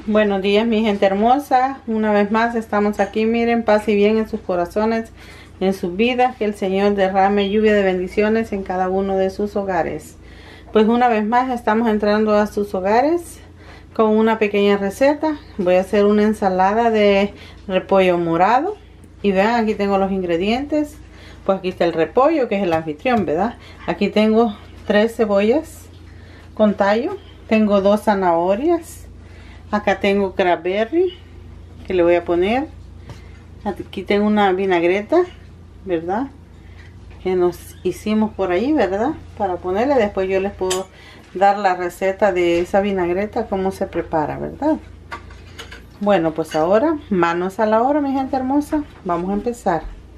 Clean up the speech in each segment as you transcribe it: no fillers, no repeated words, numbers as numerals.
Buenos días, mi gente hermosa. Una vez más estamos aquí. Miren, paz y bien en sus corazones, en sus vidas. Que el Señor derrame lluvia de bendiciones en cada uno de sus hogares. Pues una vez más estamos entrando a sus hogares con una pequeña receta. Voy a hacer una ensalada de repollo morado. Y vean, aquí tengo los ingredientes. Pues aquí está el repollo, que es el anfitrión, ¿verdad? Aquí tengo 3 cebollas con tallo. Tengo 2 zanahorias. Acá tengo cranberry que le voy a poner. Aquí tengo una vinagreta, ¿verdad? Que nos hicimos por ahí, ¿verdad? Para ponerle. Después yo les puedo dar la receta de esa vinagreta, cómo se prepara, ¿verdad? Bueno, pues ahora, manos a la obra, mi gente hermosa. Vamos a empezar.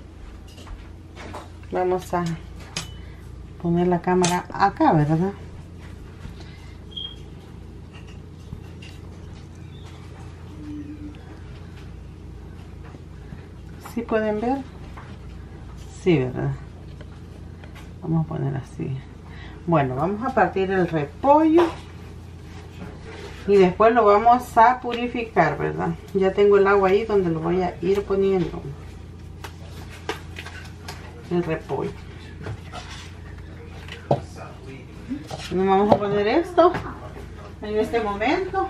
Vamos a poner la cámara acá, ¿verdad? ¿Sí pueden ver? Sí, ¿verdad? Vamos a poner así. Bueno, vamos a partir el repollo y después lo vamos a purificar, ¿verdad? Ya tengo el agua ahí donde lo voy a ir poniendo el repollo. Nos vamos a poner esto en este momento.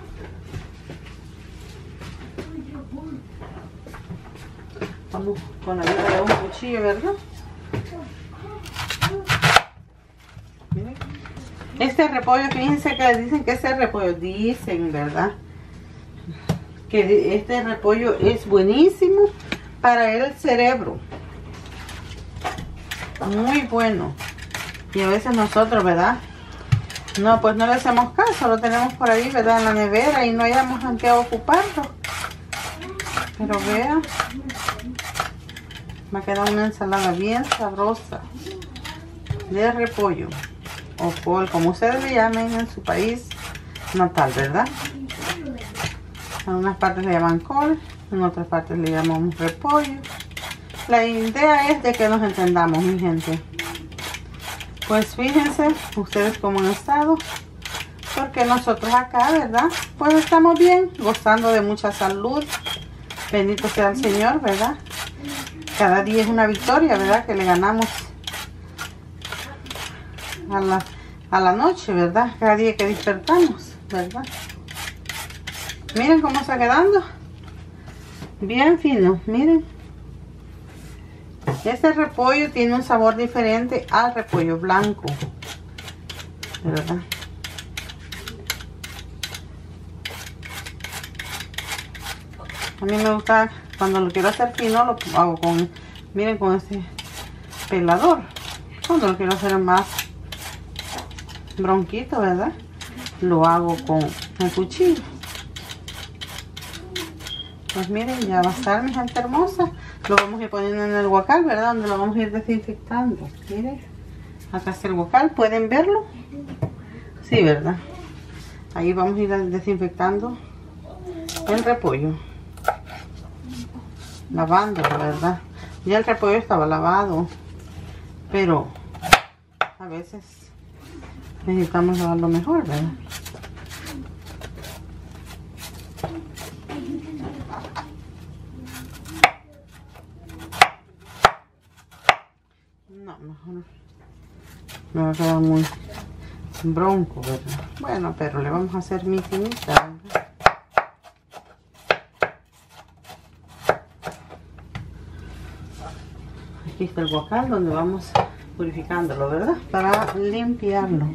Vamos con la ayuda de un cuchillo, ¿verdad? Miren. Este repollo, fíjense que dicen que este repollo, dicen, ¿verdad? Que este repollo es buenísimo para el cerebro. Muy bueno. Y a veces nosotros, ¿verdad? No, pues no le hacemos caso, lo tenemos por ahí, ¿verdad? En la nevera y no hayamos en qué ocuparlo. Pero vean. Me ha quedado una ensalada bien sabrosa de repollo o col, como ustedes le llamen en su país natal, ¿verdad? En unas partes le llaman col, en otras partes le llamamos repollo. La idea es de que nos entendamos, mi gente. Pues fíjense ustedes cómo han estado, porque nosotros acá, ¿verdad? Pues estamos bien, gozando de mucha salud. Bendito sea el Señor, ¿verdad? Cada día es una victoria, ¿verdad? Que le ganamos a la noche, ¿verdad? Cada día que despertamos, ¿verdad? Miren cómo está quedando. Bien fino, miren. Este repollo tiene un sabor diferente al repollo blanco, ¿verdad? A mí me gusta, cuando lo quiero hacer fino, lo hago con, miren, con este pelador. Cuando lo quiero hacer más bronquito, ¿verdad? Lo hago con el cuchillo. Pues miren, ya va a estar, mi gente hermosa. Lo vamos a ir poniendo en el guacal, ¿verdad? Donde lo vamos a ir desinfectando. Miren, acá está el guacal, ¿pueden verlo? Sí, ¿verdad? Ahí vamos a ir desinfectando el repollo. Lavándolo, ¿verdad? Ya el repollo estaba lavado, pero a veces necesitamos lavarlo mejor, ¿verdad? No, mejor me va a quedar muy bronco, ¿verdad? Bueno, pero le vamos a hacer mi finita, ¿verdad? Aquí está el guacal donde vamos purificándolo, ¿verdad? Para limpiarlo.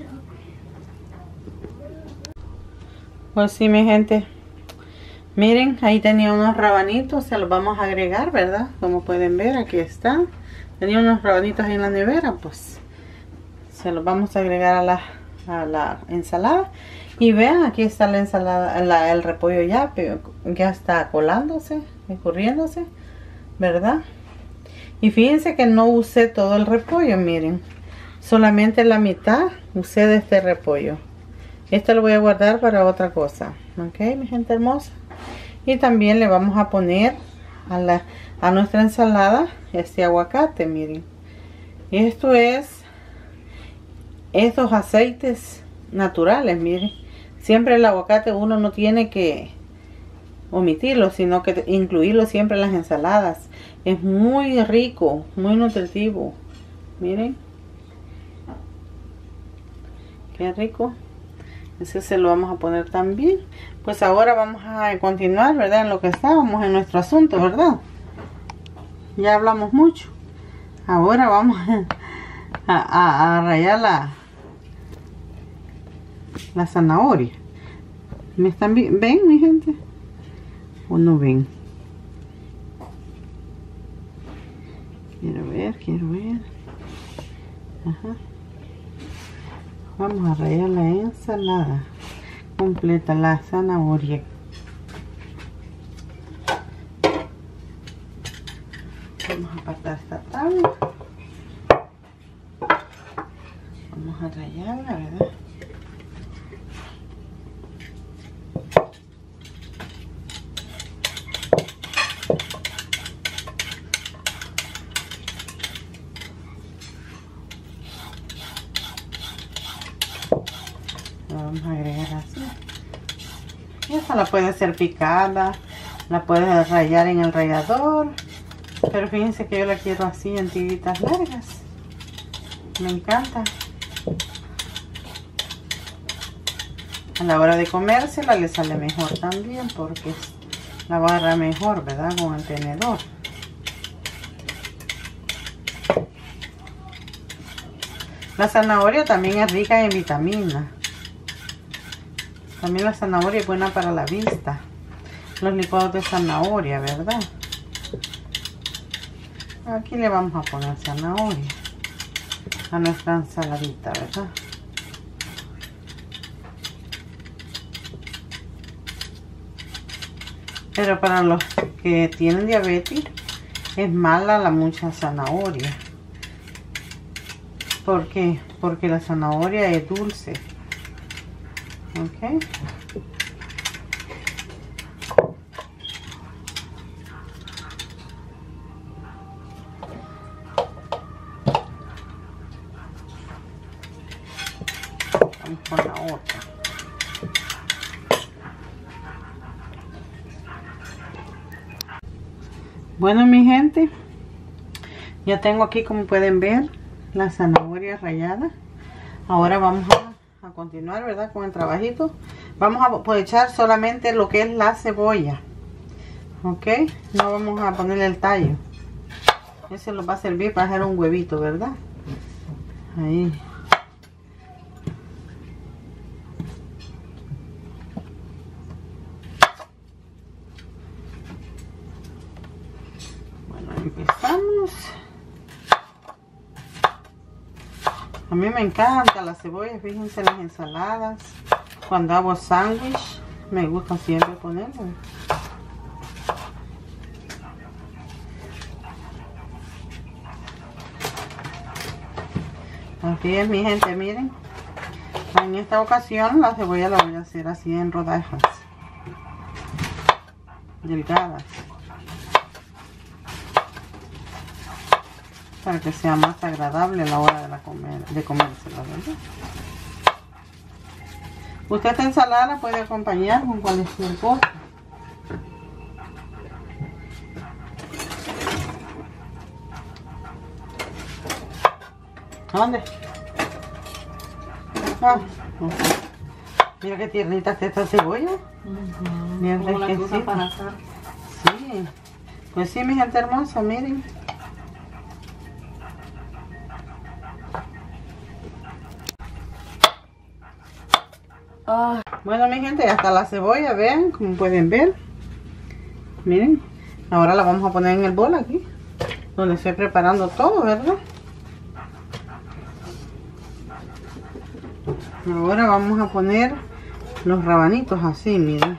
Pues sí, mi gente. Miren, ahí tenía unos rabanitos, se los vamos a agregar, ¿verdad? Como pueden ver, aquí están. Tenía unos rabanitos ahí en la nevera, pues se los vamos a agregar a la ensalada. Y vean, aquí está la ensalada, el repollo ya está colándose, escurriéndose, ¿verdad? Y fíjense que no usé todo el repollo, miren. Solamente la mitad usé de este repollo. Esto lo voy a guardar para otra cosa. Ok, mi gente hermosa. Y también le vamos a poner a nuestra ensalada este aguacate, miren. Esto es estos aceites naturales, miren. Siempre el aguacate uno no tiene que omitirlo, sino que incluirlo siempre en las ensaladas. Es muy rico, muy nutritivo. Miren. Qué rico. Ese se lo vamos a poner también. Pues ahora vamos a continuar, ¿verdad? En lo que estábamos, en nuestro asunto, ¿verdad? Ya hablamos mucho. Ahora vamos a rallar la zanahoria. ¿Me están ven, mi gente? ¿O no ven? Quiero ver. Ajá. Vamos a rallar la ensalada completa, la zanahoria. Vamos a apartar esta tabla. Vamos a rallarla, ¿verdad? La vamos a agregar así. Y esta la puede hacer picada, la puedes rallar en el rallador. Pero fíjense que yo la quiero así en tiritas largas. Me encanta. A la hora de comérsela le sale mejor también porque la barra mejor, ¿verdad? Con el tenedor. La zanahoria también es rica en vitaminas. También la zanahoria es buena para la vista. Los licuados de zanahoria, ¿verdad? Aquí le vamos a poner zanahoria a nuestra ensaladita, ¿verdad? Pero para los que tienen diabetes es mala la mucha zanahoria. ¿Por qué? Porque la zanahoria es dulce. ¿Ok? Vamos con la otra. Bueno, mi gente, ya tengo aquí, como pueden ver, la zanahoria rallada. Ahora vamos a continuar, ¿verdad? Con el trabajito. Vamos a echar solamente lo que es la cebolla. ¿Ok? No vamos a ponerle el tallo. Ese nos va a servir para hacer un huevito, ¿verdad? Ahí. Bueno, empezamos. A mí me encanta la cebolla, fíjense en las ensaladas. Cuando hago sándwich, me gusta siempre ponerlo. Así es, mi gente, miren. En esta ocasión la cebolla la voy a hacer así en rodajas delgadas, para que sea más agradable a la hora de comérsela, ¿verdad? Usted esta ensalada la puede acompañar con cualquier cosa. ¿Dónde? Ah, okay. Mira qué tiernita está esta cebolla. Bien fresquecita. Sí. Pues sí, mi gente hermosa, miren. Bueno, mi gente, ya está la cebolla, vean, como pueden ver. Miren, ahora la vamos a poner en el bol aquí, donde estoy preparando todo, ¿verdad? Ahora vamos a poner los rabanitos así, miren.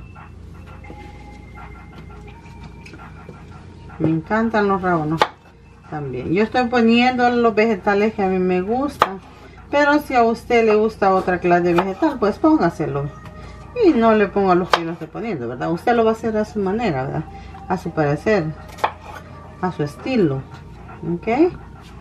Me encantan los rábanos también. Yo estoy poniendo los vegetales que a mí me gustan. Pero si a usted le gusta otra clase de vegetal, pues póngaselo. Y no le ponga los que yo lo estoy poniendo, ¿verdad? Usted lo va a hacer a su manera, ¿verdad? A su parecer. A su estilo. ¿Ok?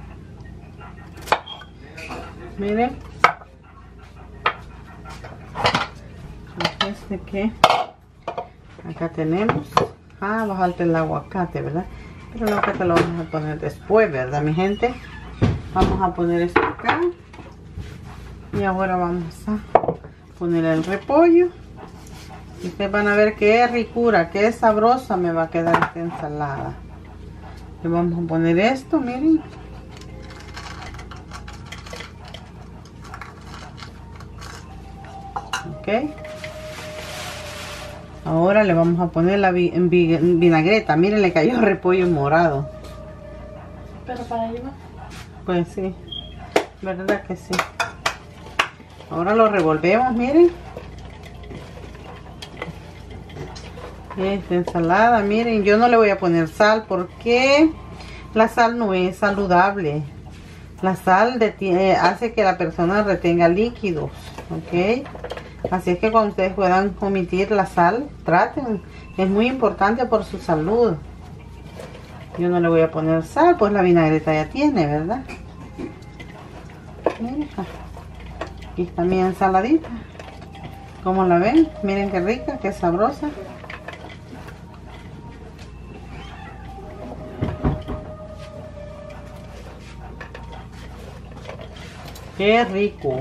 Miren. Este que Acá tenemos. Ah, va a faltar el aguacate, ¿verdad? Pero el aguacate lo vamos a poner después, ¿verdad, mi gente? Vamos a poner esto acá. Y ahora vamos a poner el repollo. Y ustedes van a ver qué ricura, qué sabrosa me va a quedar esta ensalada. Le vamos a poner esto, miren. Ok. Ahora le vamos a poner la vinagreta. Miren, le cayó repollo morado. Pero para llevar. Pues sí, verdad que sí. Ahora lo revolvemos, miren. Esta ensalada, miren, yo no le voy a poner sal porque la sal no es saludable. La sal hace que la persona retenga líquidos, ¿ok? Así es que cuando ustedes puedan omitir la sal, traten. Es muy importante por su salud. Yo no le voy a poner sal, pues la vinagreta ya tiene, ¿verdad? Miren, aquí está mi ensaladita. ¿Cómo la ven? Miren qué rica, qué sabrosa. Qué rico.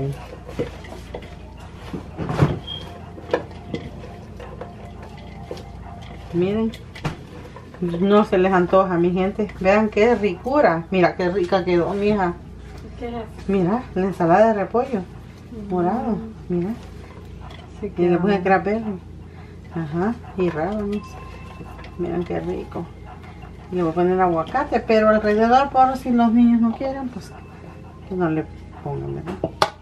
Miren, no se les antoja, mi gente. Vean qué ricura. Mira qué rica quedó, mija. ¿Qué es? Mira, la ensalada de repollo morado. Mira. Sí, Y le puse craperos. Ajá, y rábanos. Miren qué rico. Y le voy a poner aguacate, pero alrededor, por si los niños no quieren, pues que no le pongan, ¿verdad?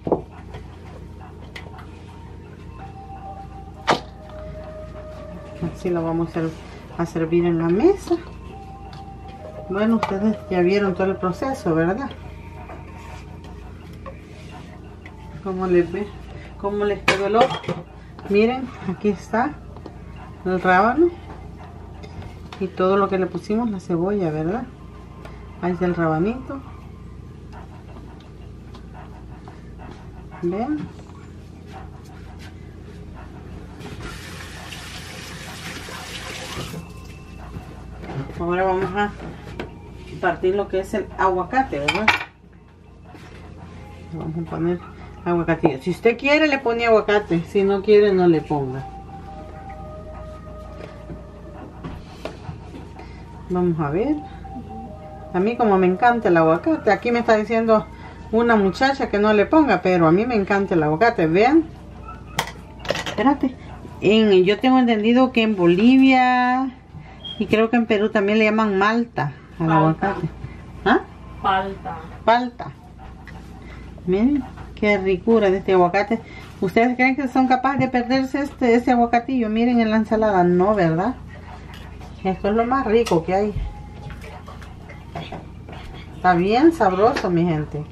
Así lo vamos a servir en la mesa. Bueno, ustedes ya vieron todo el proceso, ¿verdad? ¿Cómo les ve? ¿Cómo les quedó el ojo? Miren, aquí está el rábano y todo lo que le pusimos, la cebolla, ¿verdad? Ahí está el rabanito. Vean. Ahora vamos a partir lo que es el aguacate, ¿verdad? Vamos a poner aguacatillo. Si usted quiere le pone aguacate, si no quiere no le ponga. Vamos a ver. A mí como me encanta el aguacate. Aquí me está diciendo una muchacha que no le ponga, pero a mí me encanta el aguacate. Vean. Espérate. Yo tengo entendido que en Bolivia y creo que en Perú también le llaman malta al aguacate. ¿Ah? Palta. Palta. Miren qué ricura de este aguacate. ¿Ustedes creen que son capaces de perderse ese aguacatillo? Miren en la ensalada. No, ¿verdad? Esto es lo más rico que hay. Está bien sabroso, mi gente.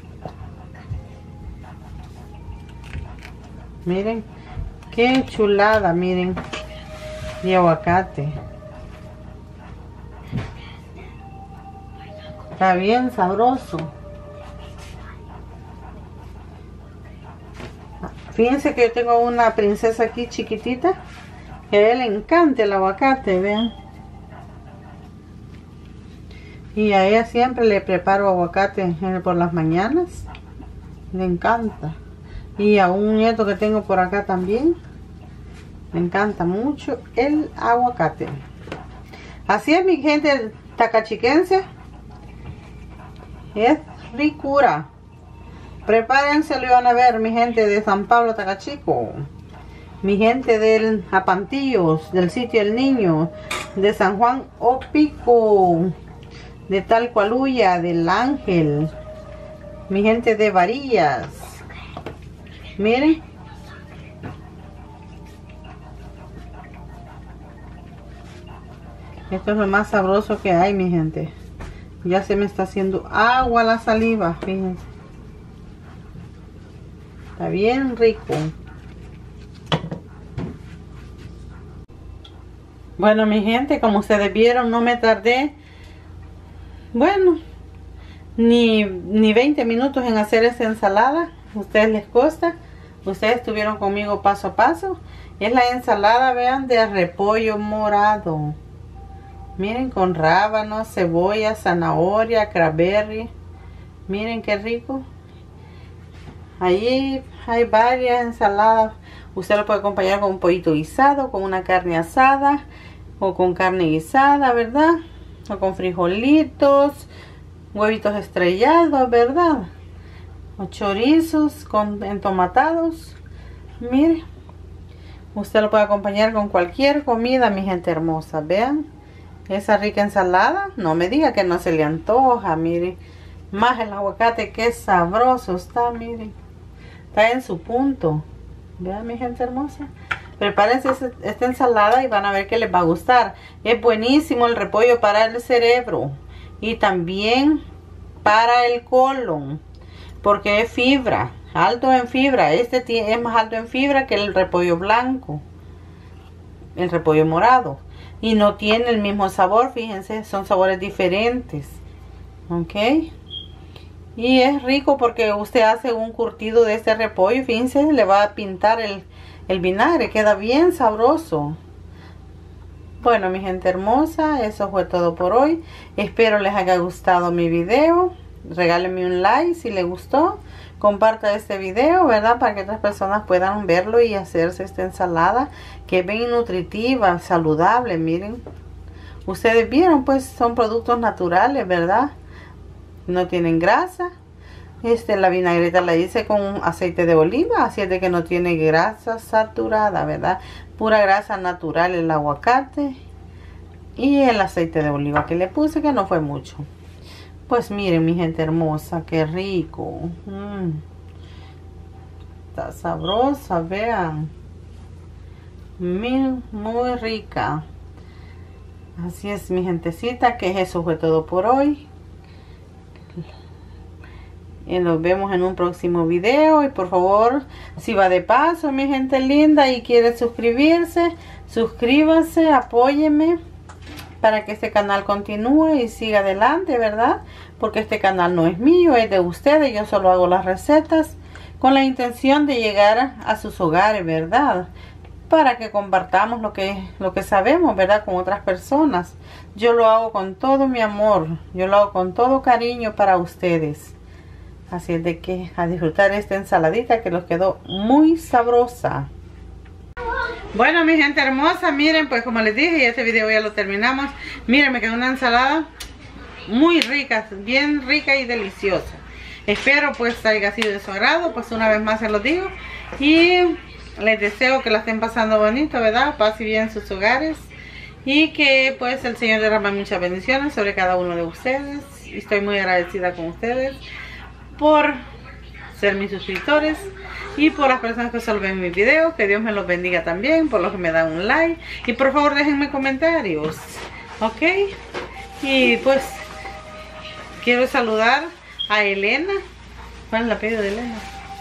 Miren qué chulada, miren, de aguacate. Está bien sabroso. Fíjense que yo tengo una princesa aquí chiquitita que a él le encanta el aguacate, vean. Y a ella siempre le preparo aguacate por las mañanas. Le encanta. Y a un nieto que tengo por acá también me encanta mucho el aguacate. Así es, mi gente tacachiquense. Es ricura. Prepárense, lo van a ver, mi gente de San Pablo Tacachico, mi gente del Apantillos, del Sitio El Niño, de San Juan Opico, de Talcualuya, del Ángel, mi gente de Varillas. Miren. Esto es lo más sabroso que hay, mi gente. Ya se me está haciendo agua la saliva, fíjense. Está bien rico. Bueno, mi gente, como ustedes vieron, no me tardé, bueno, ni 20 minutos en hacer esta ensalada. A ustedes les cuesta. Ustedes estuvieron conmigo paso a paso. Es la ensalada, vean, de repollo morado. Miren, con rábanos, cebolla, zanahoria, cranberry. Miren qué rico. Ahí hay varias ensaladas. Usted lo puede acompañar con un pollito guisado, con una carne asada o con carne guisada, ¿verdad? O con frijolitos, huevitos estrellados, ¿verdad? O chorizos entomatados. Mire, usted lo puede acompañar con cualquier comida, mi gente hermosa. Vean esa rica ensalada. No me diga que no se le antoja, mire. Más el aguacate, que sabroso está, miren. Está en su punto. Vean, mi gente hermosa. Prepárense esta ensalada y van a ver que les va a gustar. Es buenísimo el repollo para el cerebro. Y también para el colon. Porque es fibra. Alto en fibra. Este es más alto en fibra que el repollo blanco. El repollo morado. Y no tiene el mismo sabor. Fíjense, son sabores diferentes. Ok. Y es rico porque usted hace un curtido de este repollo. Fíjense, le va a pintar el vinagre. Queda bien sabroso. Bueno, mi gente hermosa, eso fue todo por hoy. Espero les haya gustado mi video. Regálenme un like si les gustó. Comparta este video, ¿verdad? Para que otras personas puedan verlo y hacerse esta ensalada. Que es bien nutritiva, saludable, miren. Ustedes vieron, pues son productos naturales, ¿verdad? No tienen grasa. La vinagreta la hice con aceite de oliva, así es de que no tiene grasa saturada, ¿verdad? Pura grasa natural el aguacate y el aceite de oliva que le puse, que no fue mucho. Pues miren, mi gente hermosa, qué rico. Está sabrosa, vean. Miren, muy rica. Así es, mi gentecita, que eso fue todo por hoy. Y nos vemos en un próximo video. Y por favor, si va de paso, mi gente linda, y quiere suscribirse, suscríbase, apóyeme para que este canal continúe y siga adelante, ¿verdad? Porque este canal no es mío, es de ustedes. Yo solo hago las recetas con la intención de llegar a sus hogares, ¿verdad? Para que compartamos lo que sabemos, ¿verdad? Con otras personas. Yo lo hago con todo mi amor. Yo lo hago con todo cariño para ustedes. Así es de que a disfrutar esta ensaladita que nos quedó muy sabrosa. Bueno, mi gente hermosa, miren, pues como les dije, y este video ya lo terminamos. Miren, me quedó una ensalada muy rica, bien rica y deliciosa. Espero pues haya sido de su agrado, pues una vez más se los digo. Y les deseo que la estén pasando bonito, ¿verdad? Paz y bien en sus hogares. Y que pues el Señor derrame muchas bendiciones sobre cada uno de ustedes. Y estoy muy agradecida con ustedes por ser mis suscriptores y por las personas que solo ven mis videos. Que Dios me los bendiga también, por los que me dan un like. Y por favor déjenme comentarios, ¿ok? Y pues quiero saludar a Elena. ¿Cuál es el apellido de Elena?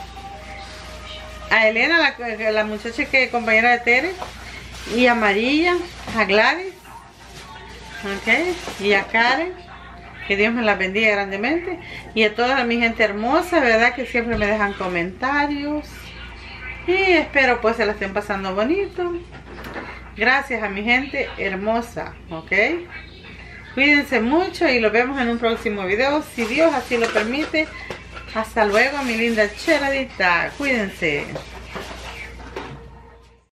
A Elena, la muchacha que es compañera de Tere. Y a María, a Gladys, ¿ok? Y a Karen. Que Dios me las bendiga grandemente. Y a toda mi gente hermosa, ¿verdad? Que siempre me dejan comentarios. Y espero pues se la estén pasando bonito. Gracias a mi gente hermosa, ¿ok? Cuídense mucho y los vemos en un próximo video, si Dios así lo permite. Hasta luego, mi linda cheradita. Cuídense.